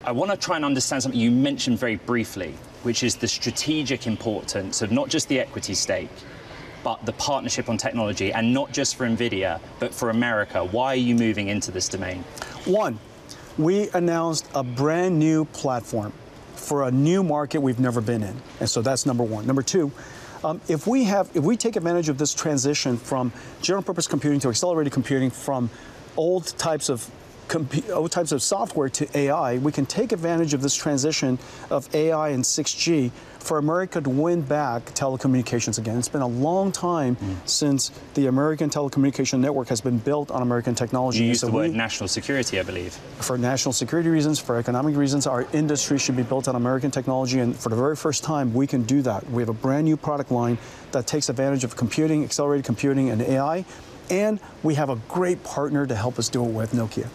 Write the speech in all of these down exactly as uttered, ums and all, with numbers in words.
I want to try and understand something you mentioned very briefly, which is the strategic importance of not just the equity stake, but the partnership on technology, and not just for Nvidia, but for America. Why are you moving into this domain? One, we announced a brand new platform for a new market we've never been in. And so that's number one. Number two, um, if we have, if we take advantage of this transition from general purpose computing to accelerated computing, from old types of old types of software to A I, we can take advantage of this transition of A I and six G for America to win back telecommunications again. It's been a long time mm. since the American telecommunication network has been built on American technology. You used so the word we, national security, I believe. For national security reasons, for economic reasons, our industry should be built on American technology, and for the very first time, we can do that. We have a brand new product line that takes advantage of computing, accelerated computing, and A I, and we have a great partner to help us do it with, Nokia.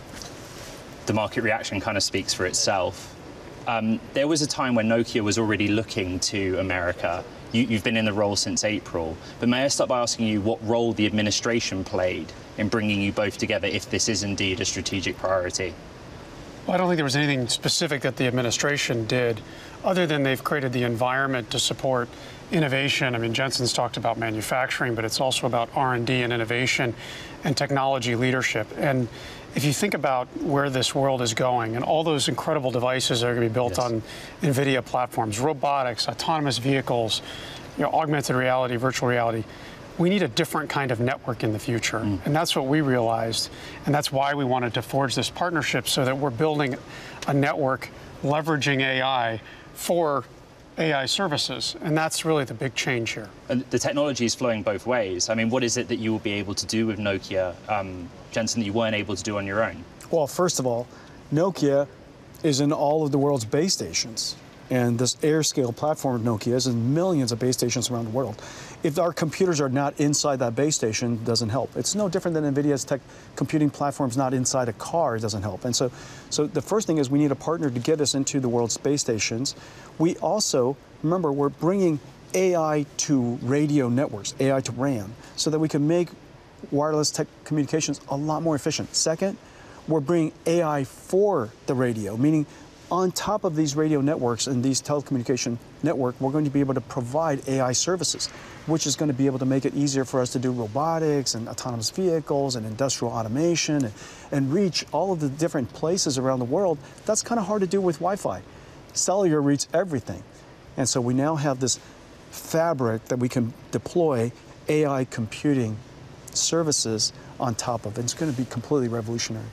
The market reaction kind of speaks for itself. Um, there was a time when Nokia was already looking to America. You, you've been in the role since April, but may I start by asking you what role the administration played in bringing you both together, if this is indeed a strategic priority? Well, I don't think there was anything specific that the administration did, other than they've created the environment to support innovation. I mean, Jensen's talked about manufacturing, but it's also about R and D and innovation and technology leadership. And if you think about where this world is going and all those incredible devices that are going to be built yes. on Nvidia platforms, robotics, autonomous vehicles, you know, augmented reality, virtual reality, we need a different kind of network in the future. Mm. And that's what we realized. And that's why we wanted to forge this partnership, so that we're building a network leveraging A I for A I services. And that's really the big change here. And the technology is flowing both ways. I mean, what is it that you will be able to do with Nokia, um, Jensen, that you weren't able to do on your own? Well, first of all, Nokia is in all of the world's base stations. And this AirScale platform of Nokia is in millions of base stations around the world. If our computers are not inside that base station, it doesn't help. It's no different than NVIDIA's tech computing platforms not inside a car, it doesn't help. And so, so the first thing is we need a partner to get us into the world's base stations. We also, remember, we're bringing A I to radio networks, A I to R A N, so that we can make wireless tech communications a lot more efficient. Second, we're bringing A I for the radio, meaning on top of these radio networks and these telecommunication network, we're going to be able to provide A I services, which is going to be able to make it easier for us to do robotics and autonomous vehicles and industrial automation and, and reach all of the different places around the world. That's kind of hard to do with Wi-Fi. Cellular reaches everything. And so we now have this fabric that we can deploy A I computing services on top of. It's going to be completely revolutionary.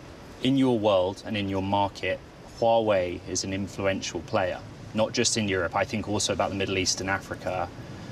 In your world and in your market, Huawei is an influential player, not just in Europe, I think also about the Middle East and Africa.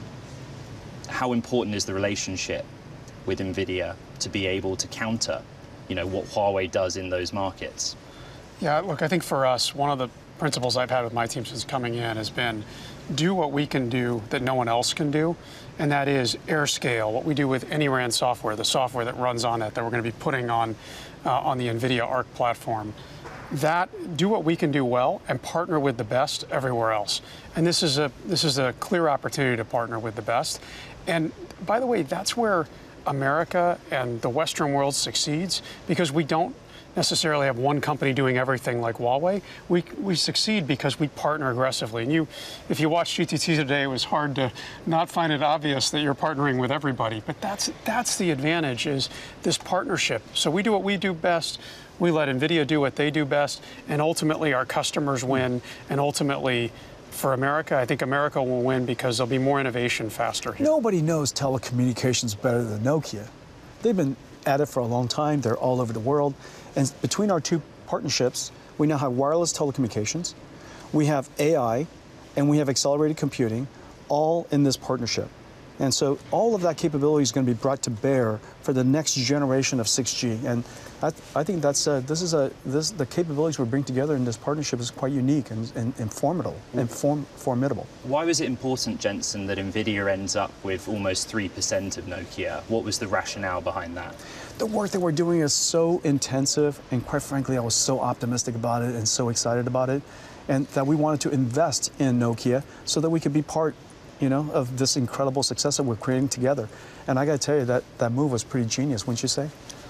How important is the relationship with Nvidia to be able to counter, you know, what Huawei does in those markets? Yeah, look, I think for us, one of the principles I've had with my team since coming in has been do what we can do that no one else can do, and that is AirScale, what we do with any R A N software, the software that runs on it that we're going to be putting on, uh, on the Nvidia Arc platform. That, do what we can do well and partner with the best everywhere else. And this is a this is a clear opportunity to partner with the best. And by the way, that's where America and the Western world succeeds, because we don't necessarily have one company doing everything like Huawei. We, we succeed because we partner aggressively. And you, if you watched G T T today, it was hard to not find it obvious that you're partnering with everybody. But that's, that's the advantage, is this partnership. So we do what we do best. We let NVIDIA do what they do best. And ultimately, our customers win. And ultimately, for America, I think America will win because there'll be more innovation faster here. Nobody knows telecommunications better than Nokia. They've been at it for a long time. They're all over the world. And between our two partnerships, we now have wireless telecommunications, we have A I, and we have accelerated computing, all in this partnership. And so all of that capability is going to be brought to bear for the next generation of six G. And I, I think that's uh, this is a this the capabilities we bring together in this partnership is quite unique and, and, and formidable and form, formidable. Why was it important, Jensen, that Nvidia ends up with almost three percent of Nokia? What was the rationale behind that? The work that we're doing is so intensive, and quite frankly, I was so optimistic about it and so excited about it, and that we wanted to invest in Nokia so that we could be part, you know, of this incredible success that we're creating together. And I got to tell you, that, that move was pretty genius, wouldn't you say?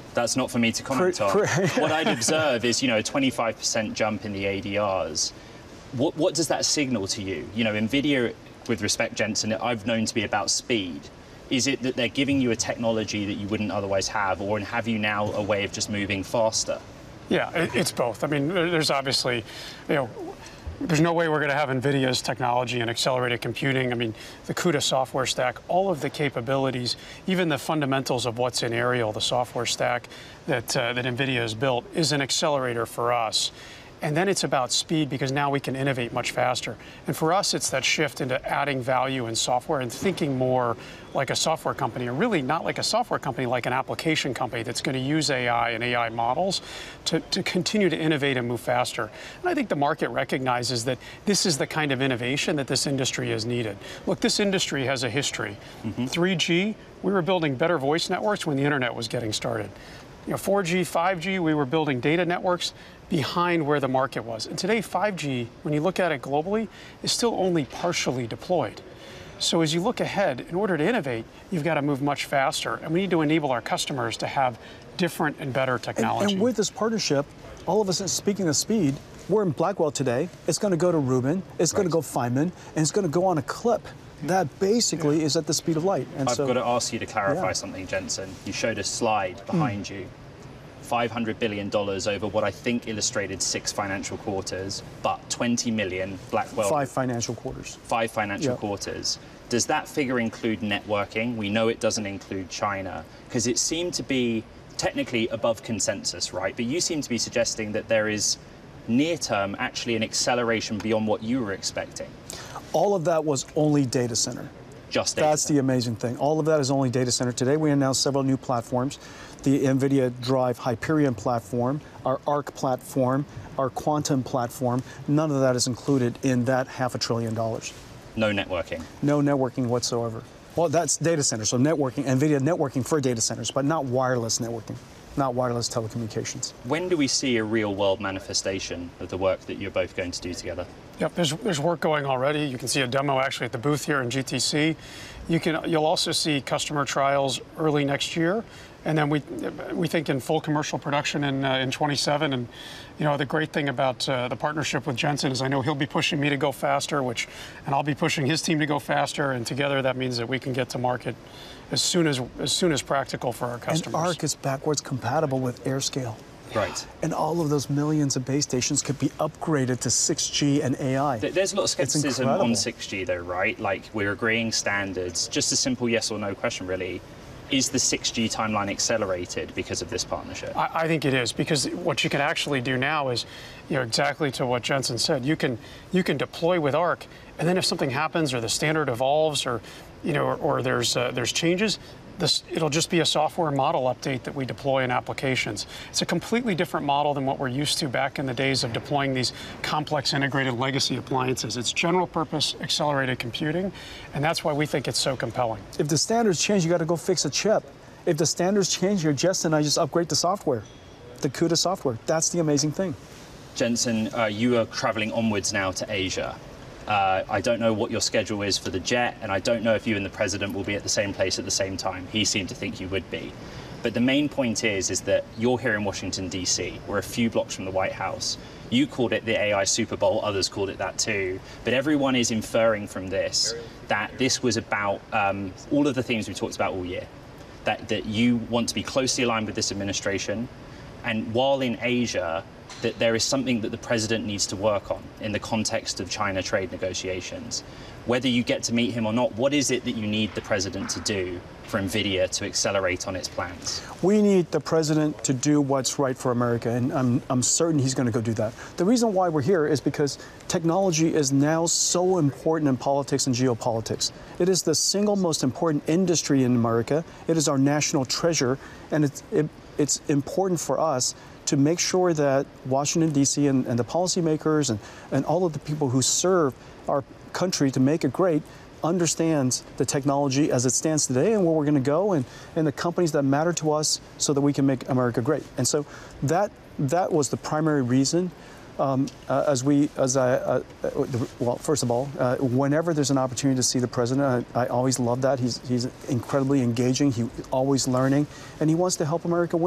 That's not for me to comment on. What I'd observe is, you know, a twenty-five percent jump in the A D Rs. What, what does that signal to you? You know, Nvidia, with respect, Jensen, I've known to be about speed. Is it that they're giving you a technology that you wouldn't otherwise have, or have you now a way of just moving faster? Yeah, it, it's both. I mean, there's obviously, you know, there's no way we're going to have NVIDIA's technology and accelerated computing. I mean, the CUDA software stack, all of the capabilities, even the fundamentals of what's in Ariel, the software stack that, uh, that NVIDIA has built, is an accelerator for us. And then it's about speed, because now we can innovate much faster. And for us, it's that shift into adding value in software and thinking more like a software company, or really not like a software company, like an application company that's going to use A I and A I models to, to continue to innovate and move faster. And I think the market recognizes that this is the kind of innovation that this industry has needed. Look, this industry has a history. Mm-hmm. three G, we were building better voice networks when the internet was getting started. You know, four G, five G, we were building data networks behind where the market was. And today, five G, when you look at it globally, is still only partially deployed. So as you look ahead, in order to innovate, you've got to move much faster. And we need to enable our customers to have different and better technology. And, and with this partnership, all of us, speaking of speed, we're in Blackwell today. It's going to go to Rubin. It's right. going to go Feynman. And it's going to go on a clip. That basically yeah. is at the speed of light. And I've so, got to ask you to clarify yeah. something, Jensen. You showed a slide behind mm. you. five hundred billion dollars over what I think illustrated six financial quarters, but twenty million Blackwell. Five financial quarters. Five financial yep. quarters. Does that figure include networking? We know it doesn't include China, because it seemed to be technically above consensus, right? But you seem to be suggesting that there is near-term actually an acceleration beyond what you were expecting. All of that was only data center. Just data That's center. the amazing thing. All of that is only data center. Today we announced several new platforms. The Nvidia Drive Hyperion platform, our Arc platform, our Quantum platform. None of that is included in that half a trillion dollars. No networking. No networking whatsoever. Well, that's data centers, so networking, Nvidia networking for data centers, but not wireless networking, not wireless telecommunications. When do we see a real-world manifestation of the work that you're both going to do together? Yep, there's, there's work going already. You can see a demo actually at the booth here in G T C. You can, you'll also see customer trials early next year. And then we we think in full commercial production in uh, in twenty-seven. And you know, the great thing about uh, the partnership with Jensen is I know he'll be pushing me to go faster, which, and I'll be pushing his team to go faster. And together that means that we can get to market as soon as as soon as practical for our customers. And Arc is backwards compatible with AirScale. Right. And all of those millions of base stations could be upgraded to six G and A I. There's a lot of skepticism on six G though, right? Like, we're agreeing standards. Just a simple yes or no question, really. Is the six G timeline accelerated because of this partnership? I, I think it is, because what you can actually do now is, you know, exactly to what Jensen said. You can you can deploy with Arc, and then if something happens or the standard evolves, or you know, or, or there's uh, there's changes, this it'll just be a software model update that we deploy in applications. It's a completely different model than what we're used to back in the days of deploying these complex integrated legacy appliances. It's general purpose accelerated computing, and that's why we think it's so compelling. If the standards change, you got to go fix a chip. If the standards change, you're just and I just upgrade the software, the CUDA software. That's the amazing thing. Jensen, uh, you are traveling onwards now to Asia. Uh, I don't know what your schedule is for the jet, and I don't know if you and the president will be at the same place at the same time. He seemed to think you would be. But the main point is, is that you're here in Washington, D C. We're a few blocks from the White House. You called it the A I Super Bowl, others called it that too. But everyone is inferring from this that this was about um, all of the things we talked about all year. That, that you want to be closely aligned with this administration, and while in Asia, that there is something that the president needs to work on in the context of China trade negotiations. Whether you get to meet him or not, what is it that you need the president to do for Nvidia to accelerate on its plans? We need the president to do what's right for America, and I'm, I'm certain he's going to go do that. The reason why we're here is because technology is now so important in politics and geopolitics. It is the single most important industry in America. It is our national treasure, and it's, it, it's important for us to make sure that Washington, D C and, and the policymakers and, and all of the people who serve our country to make it great understands the technology as it stands today and where we're going to go, and, and the companies that matter to us so that we can make America great. And so that that was the primary reason. Um, uh, as we, as I, uh, well, first of all, uh, whenever there's an opportunity to see the president, I, I always love that. He's, he's incredibly engaging. He's always learning, and he wants to help America win.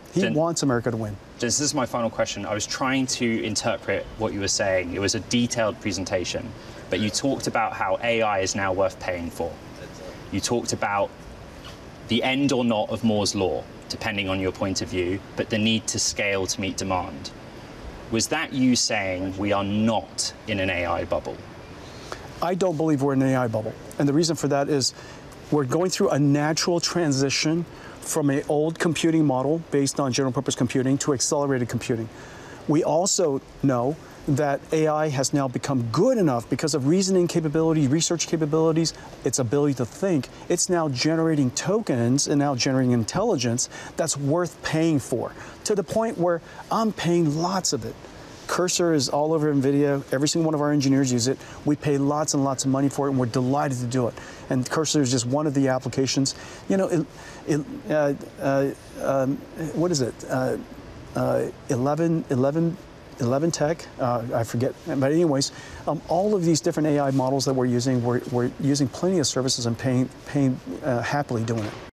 He Jen, wants America to win. This is my final question. I was trying to interpret what you were saying. It was a detailed presentation, but you talked about how A I is now worth paying for. You talked about the end or not of Moore's law, depending on your point of view, but the need to scale to meet demand. Was that you saying we are not in an A I bubble? I don't believe we're in an A I bubble. And the reason for that is we're going through a natural transition from an old computing model based on general purpose computing to accelerated computing. We also know that A I has now become good enough because of reasoning capability, research capabilities, its ability to think. It's now generating tokens and now generating intelligence that's worth paying for, to the point where I'm paying lots of it. Cursor is all over Nvidia. Every single one of our engineers use it. We pay lots and lots of money for it, and we're delighted to do it. And Cursor is just one of the applications. You know, it, it, uh, uh, um, what is it? Uh, uh, eleven, eleven, eleven Tech, uh, I forget. But anyways, um, all of these different A I models that we're using, we're, we're using plenty of services and paying, paying uh, happily doing it.